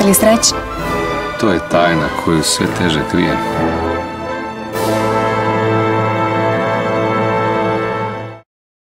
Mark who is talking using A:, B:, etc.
A: Jeste li srećni?
B: To je tajna koju sve teže krijem.